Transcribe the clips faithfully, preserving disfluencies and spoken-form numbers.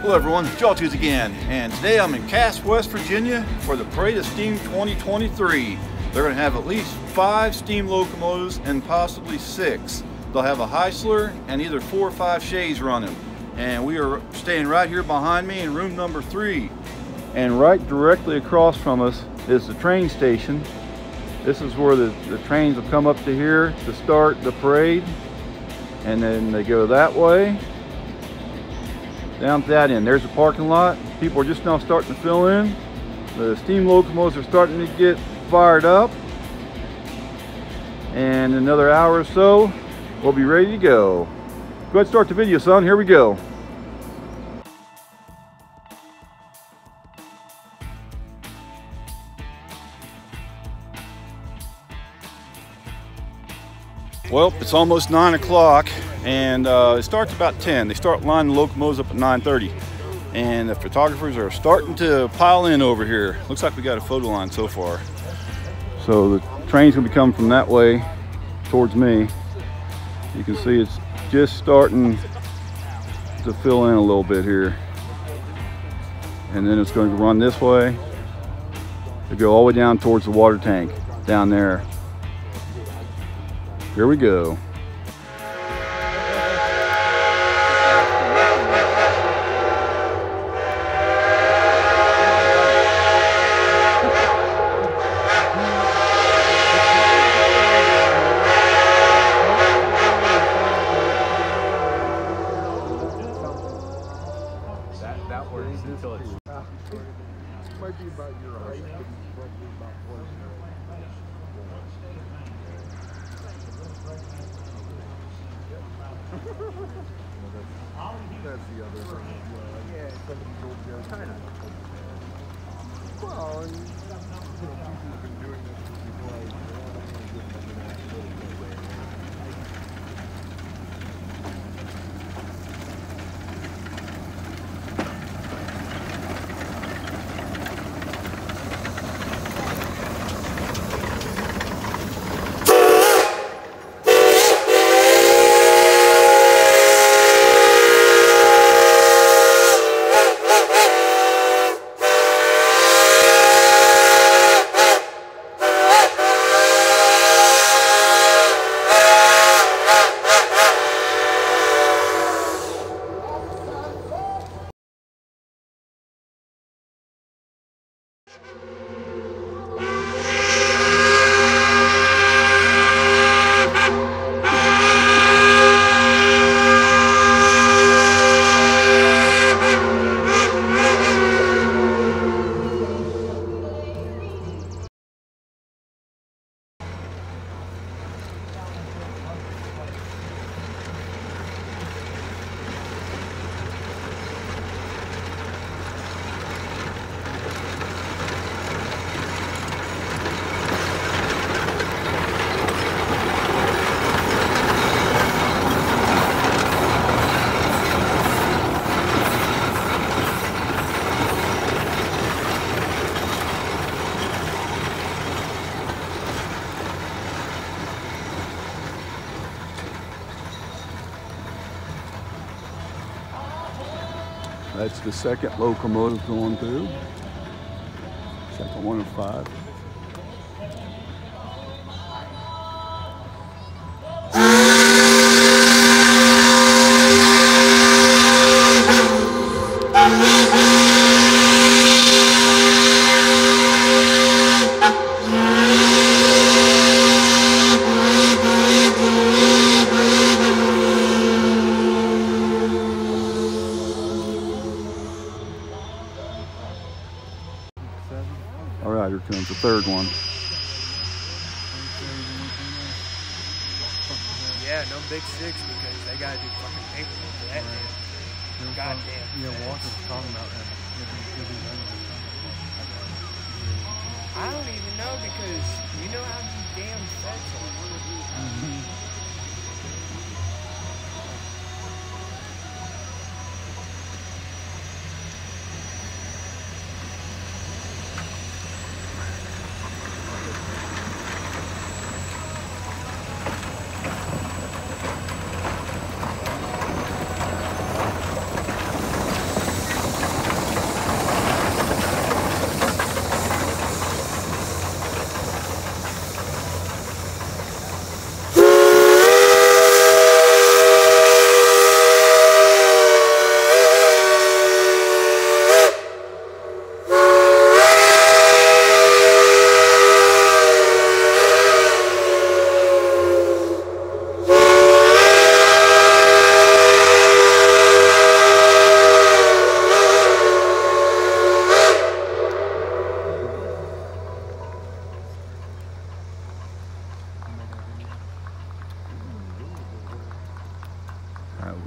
Hello everyone, Locomotives again, and today I'm in Cass, West Virginia for the Parade of Steam twenty twenty-three. They're going to have at least five steam locomotives and possibly six. They'll have a Heisler and either four or five Shays running. And we are staying right here behind me in room number three. And right directly across from us is the train station. This is where the, the trains will come up to here to start the parade. And then they go that way, down to that end. There's the parking lot. People are just now starting to fill in. The steam locomotives are starting to get fired up. And in another hour or so, we'll be ready to go. Go ahead and start the video, son. Here we go. Well, it's almost nine o'clock, and uh, it starts about ten. They start lining the locomotives up at nine thirty, and the photographers are starting to pile in over here. Looks like we got a photo line so far. So the train's gonna be coming from that way towards me. You can see it's just starting to fill in a little bit here, and then it's going to run this way to go all the way down towards the water tank down there. Here we go. That, that works until it's... Might be about your height, but it's roughly about four. That's the other thing. Yeah, somebody told you kind of. Well, and you know, people have been doing this before I was That's the second locomotive going through. Second one of five. All right, here comes the third one. Yeah, no big six because they gotta do fucking paperwork for that damn. Goddamn. Yeah, Walker's talking about that. I don't even know because you know how these damn sets are. Mm-hmm.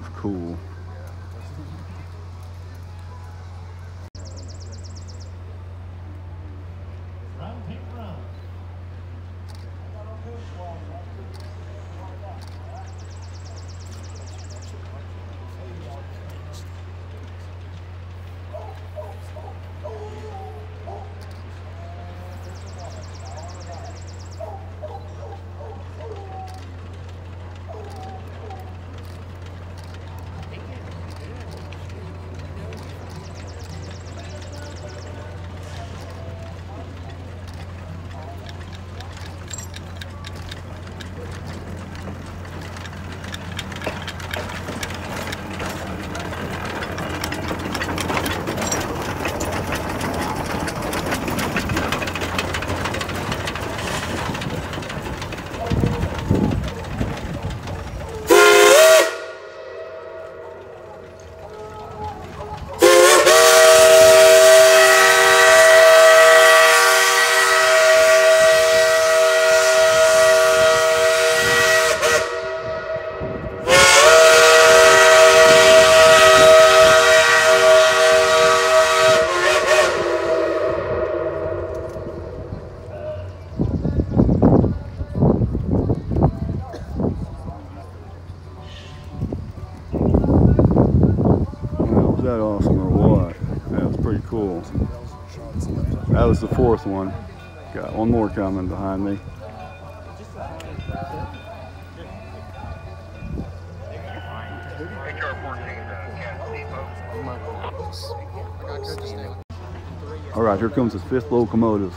cool. That awesome or what? That was pretty cool. That was the fourth one. Got one more coming behind me. All right, here comes the fifth locomotive.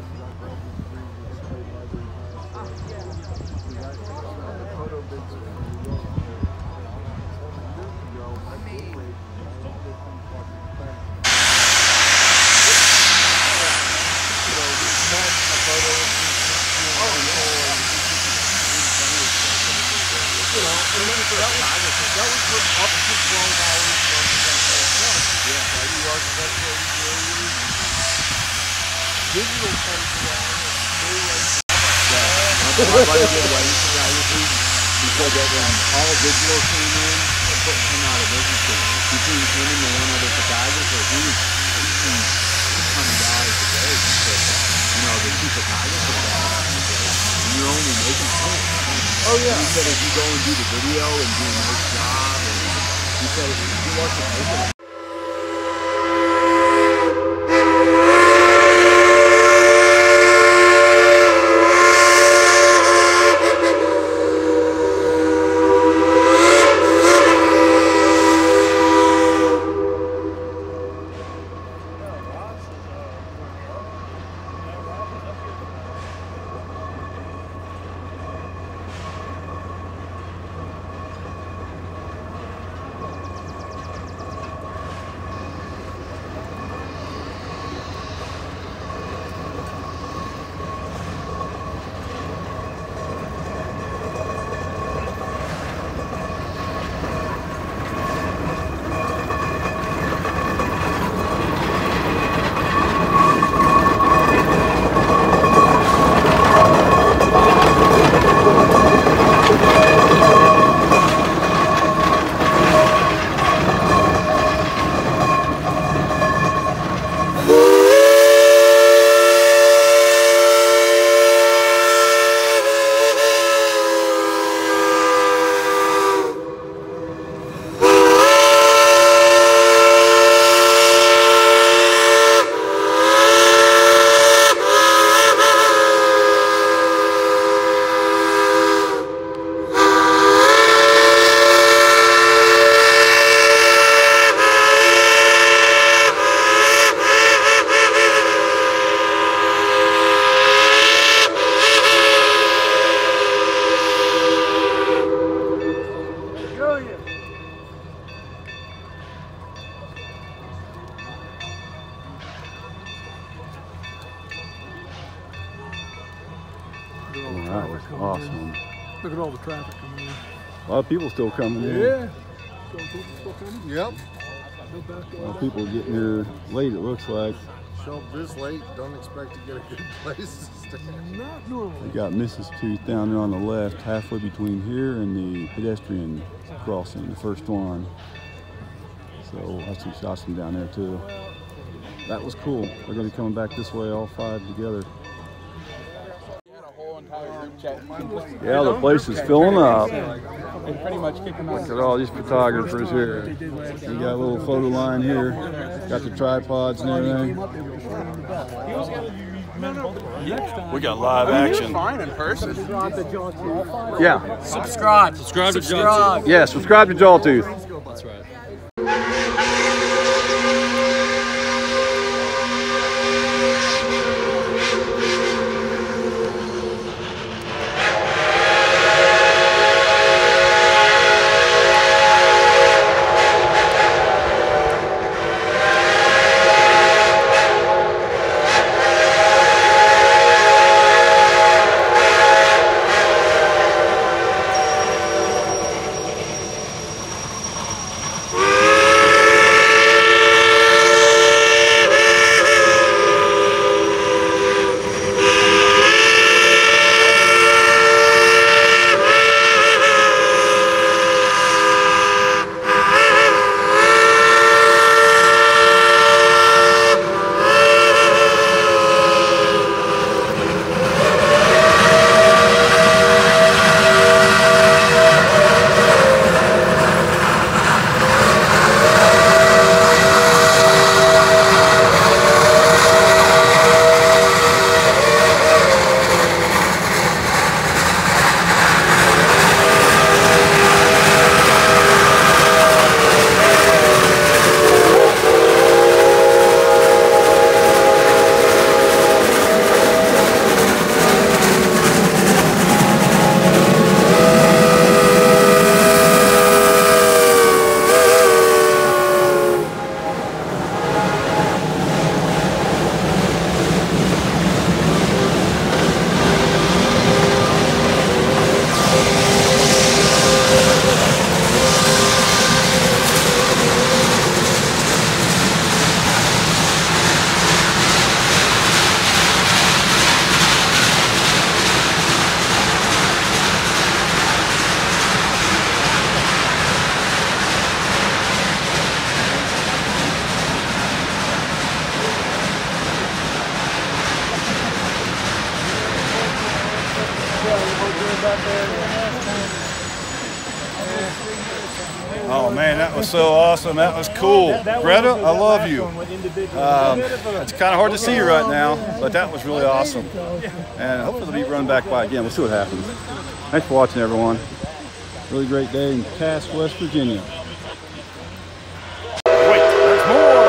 Digital comes along and Because that when all digital came in, it put him out of business. Between him and the one other photographer, he was making six hundred dollars a day. He said, you know, the two photographers are all out of the day, and you're only making twenty. Oh yeah. He said if you go and do the video and do a nice job, and he said if you want to make it. That was awesome. Look at all the traffic coming in. A lot of people still coming in. Yeah. Still people still coming? Yep. A lot of people getting here late, it looks like. Show up this late, don't expect to get a good place to Not normally. We got Missus Tooth down there on the left, halfway between here and the pedestrian crossing, the first one. So I have some shots from down there too. That was cool. They're going to be coming back this way, all five together. Yeah, the place is filling up. Look at all these photographers here. We got a little photo line here. Got the tripods and everything. We got live action. Fine in person. Yeah. Subscribe. Subscribe to John. Yeah, subscribe to Jawtooth. That's right. Oh man, that was so awesome. That was cool. Greta, I love you. Um, it's kind of hard to see you right now, but that was really awesome. And hopefully they'll be running back by again. We'll see what happens. Thanks for watching, everyone. Really great day in Cass, West Virginia. Wait, there's more.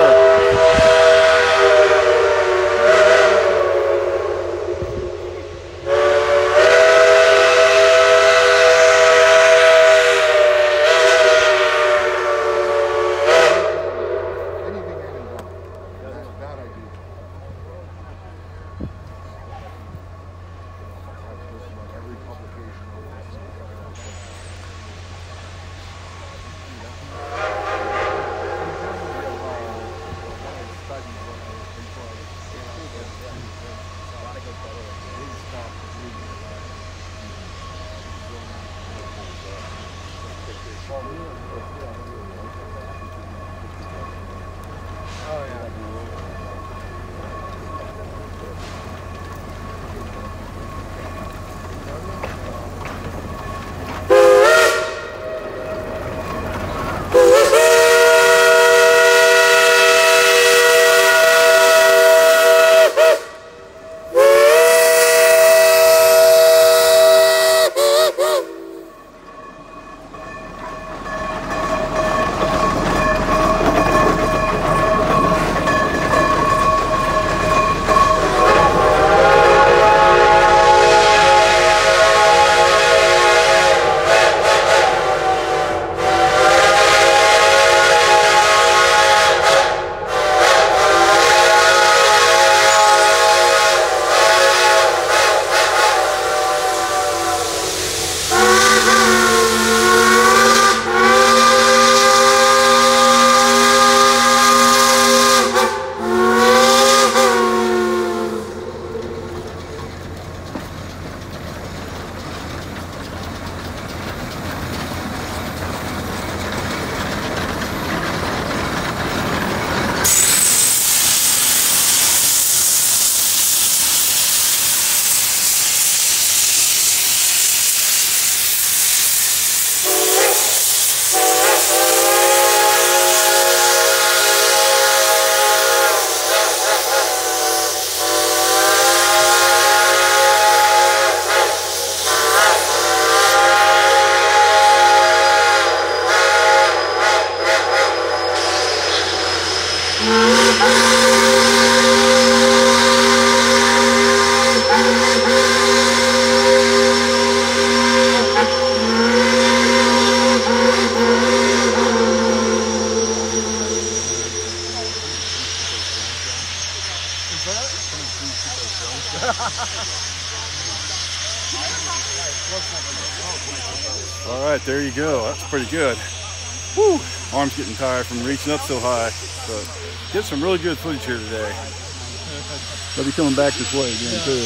right, there you go. That's pretty good. Woo! Arm's getting tired from reaching up so high. But get some really good footage here today. They'll be coming back this way again too.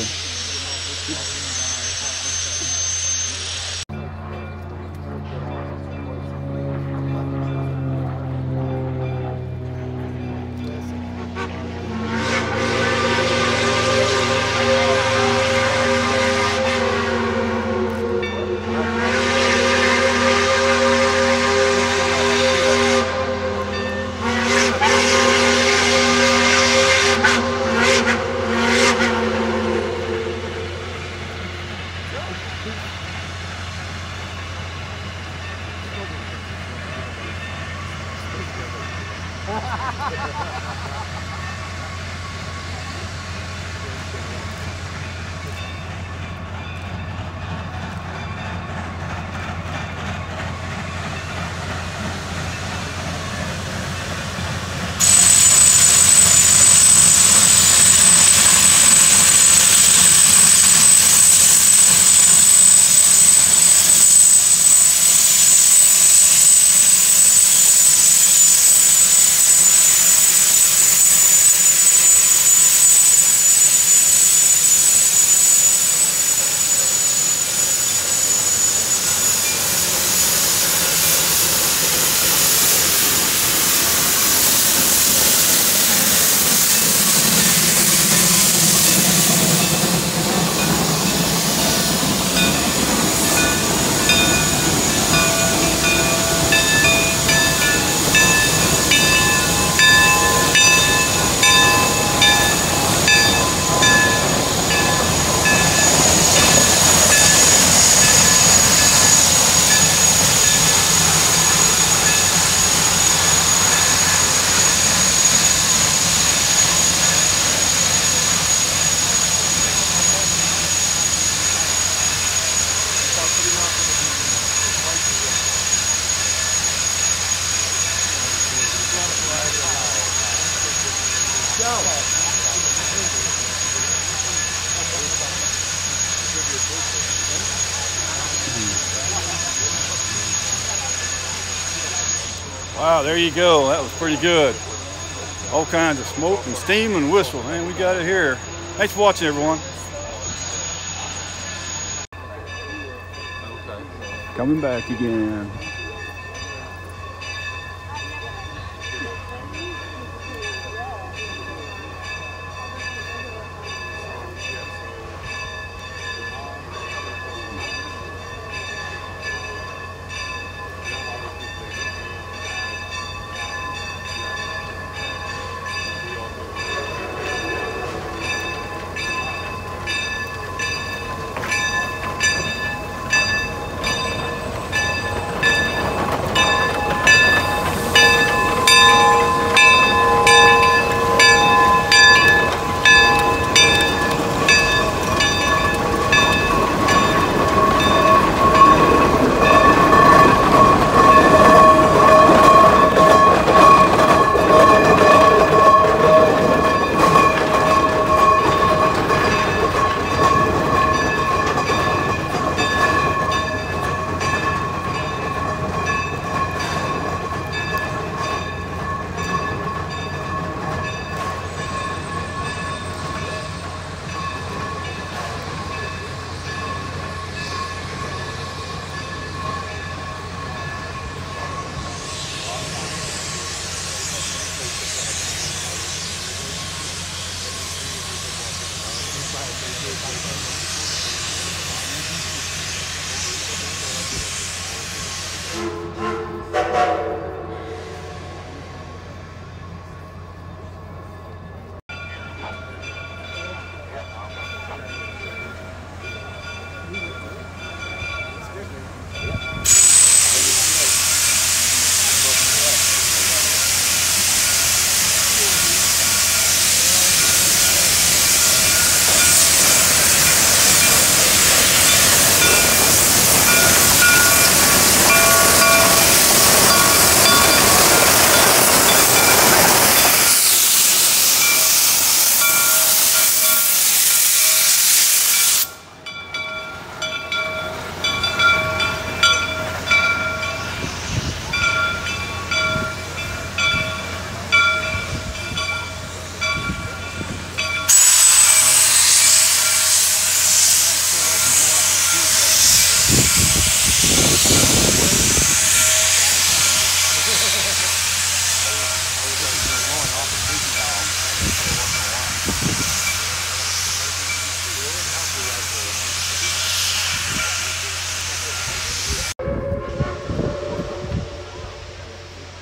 Wow, there you go. That was pretty good. All kinds of smoke and steam and whistle. Man, we got it here. Thanks for watching, everyone. Coming back again.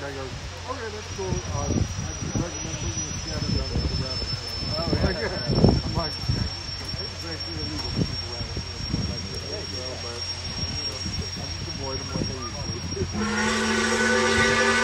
guy goes, okay, that's cool. Uh, I just recommend bringing a scatter gun to the rabbit. Oh, yeah. I'm like, it's actually illegal to shoot a rabbit. Like, you know, but, you know, I just avoid them like I usually do.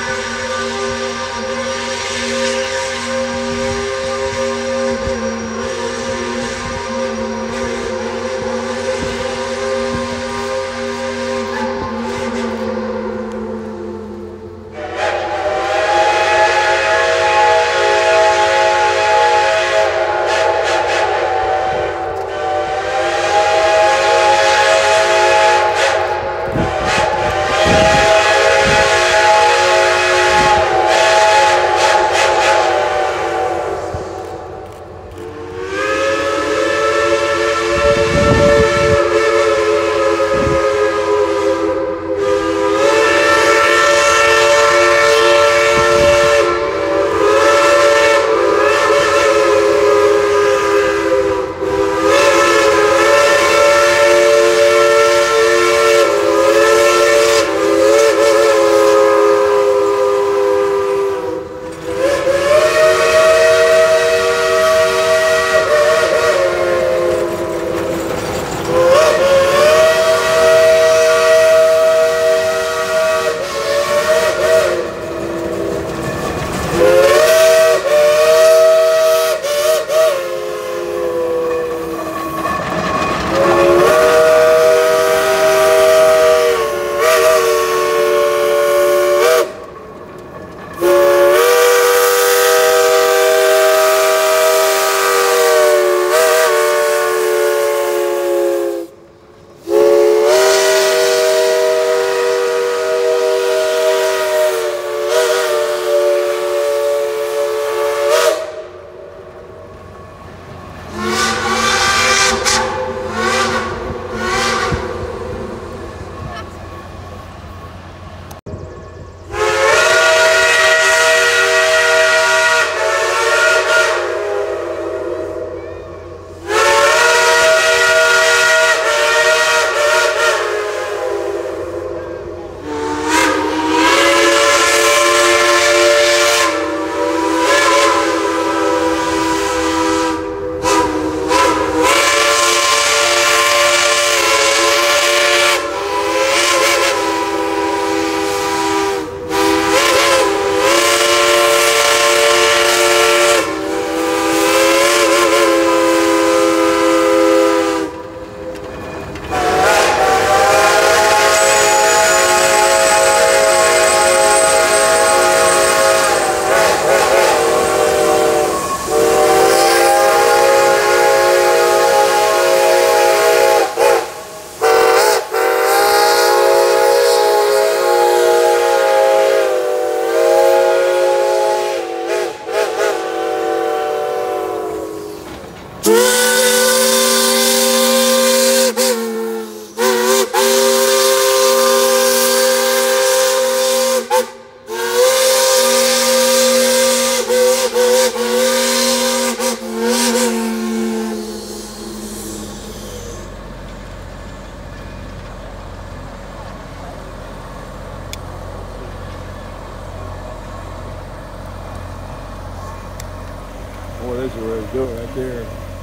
Boy, there's a way to do it right there.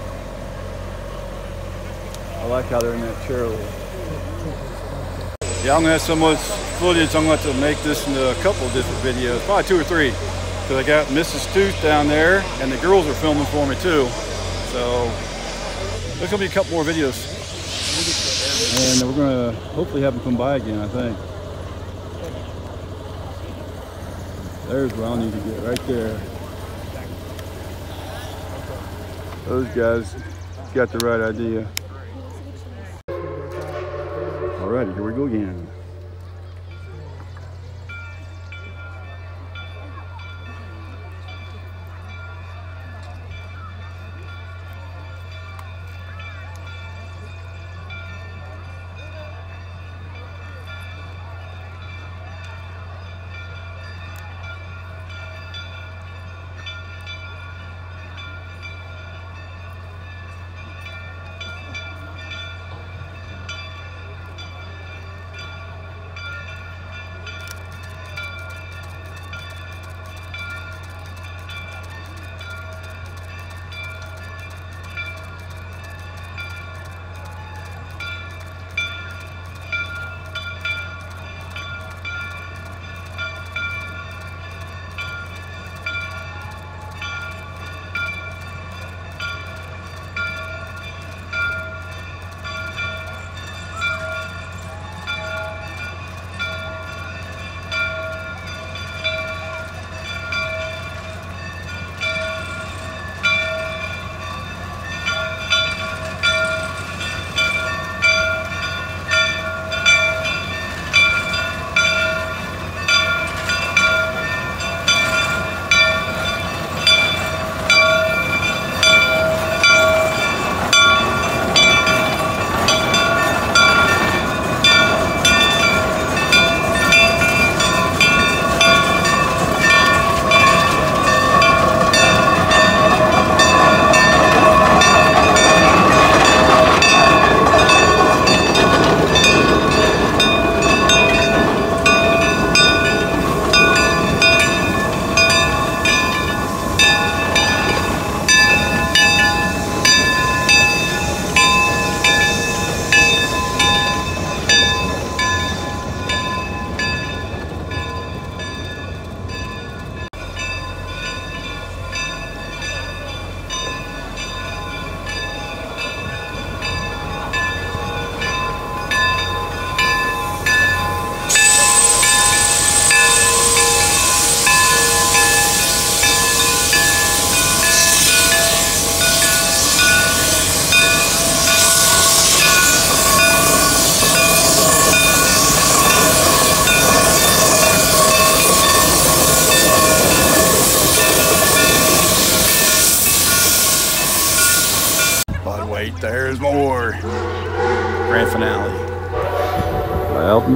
I like how they're in that chairlift. Yeah, I'm gonna have so much footage. I'm gonna have to make this into a couple of different videos, probably two or three, because I got Missus Tooth down there, and the girls are filming for me too. So there's gonna be a couple more videos. And we're gonna hopefully have them come by again, I think. There's where I need to get, right there. Those guys got the right idea. Alrighty, here we go again.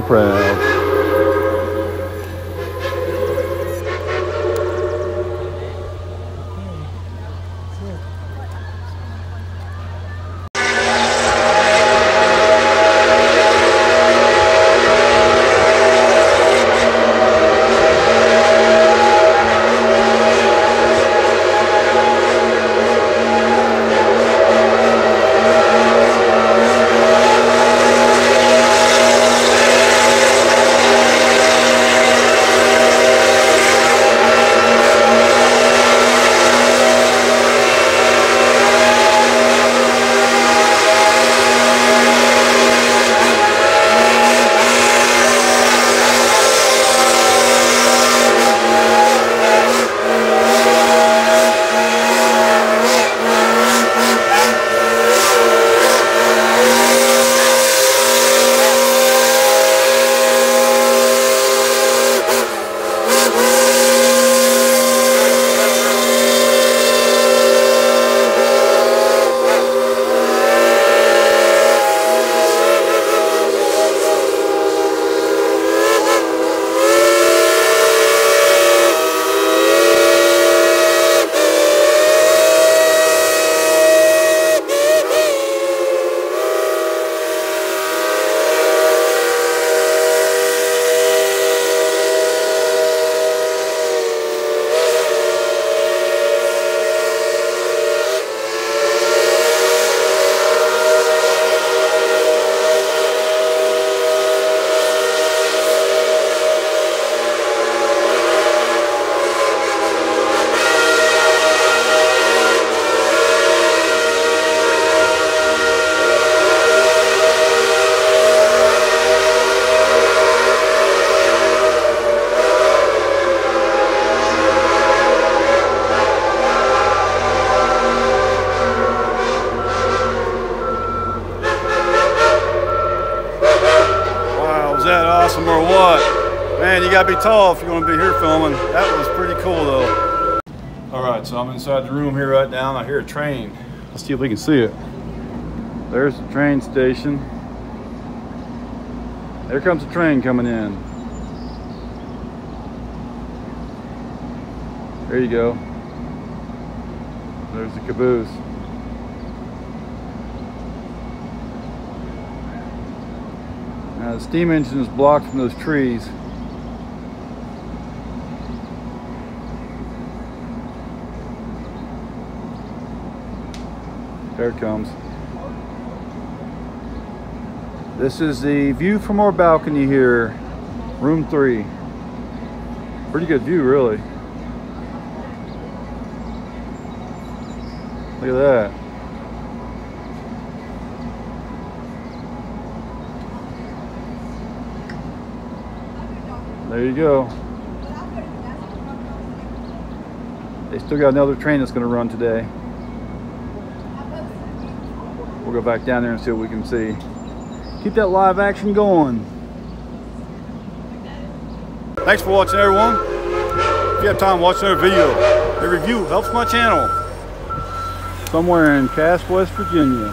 proud. Or what? Man, you gotta be tall if you're gonna be here filming. That was pretty cool though. All right, so I'm inside the room here right now and I hear a train. Let's see if we can see it. There's the train station. There comes a train coming in. There you go. There's the caboose. Now the steam engine is blocked from those trees. There it comes. This is the view from our balcony here, room three. Pretty good view, really. Look at that. There you go. They still got another train that's going to run today. We'll go back down there and see what we can see. Keep that live action going. Thanks for watching, everyone. If you have time, watch another video. A review helps my channel. Somewhere in Cass, West Virginia.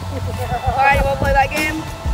Alright, you wanna play that game?